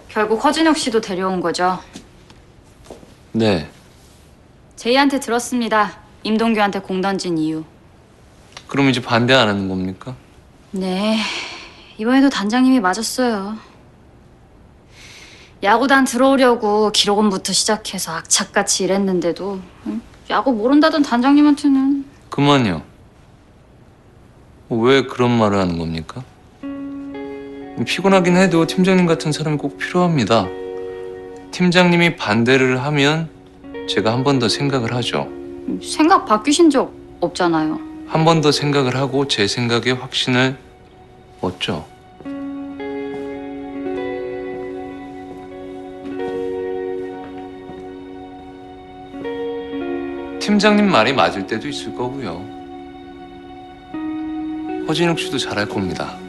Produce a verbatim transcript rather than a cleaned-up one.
결국 허진욱 씨도 데려온 거죠? 네. 제이한테 들었습니다. 임동규한테 공 던진 이유. 그럼 이제 반대 안 하는 겁니까? 네, 이번에도 단장님이 맞았어요. 야구단 들어오려고 기록원부터 시작해서 악착같이 일했는데도 응? 야구 모른다던 단장님한테는. 그만요. 왜 그런 말을 하는 겁니까? 피곤하긴 해도 팀장님 같은 사람이 꼭 필요합니다. 팀장님이 반대를 하면 제가 한 번 더 생각을 하죠. 생각 바뀌신 적 없잖아요. 한 번 더 생각을 하고 제 생각에 확신을 얻죠. 팀장님 말이 맞을 때도 있을 거고요. 허진욱 씨도 잘할 겁니다.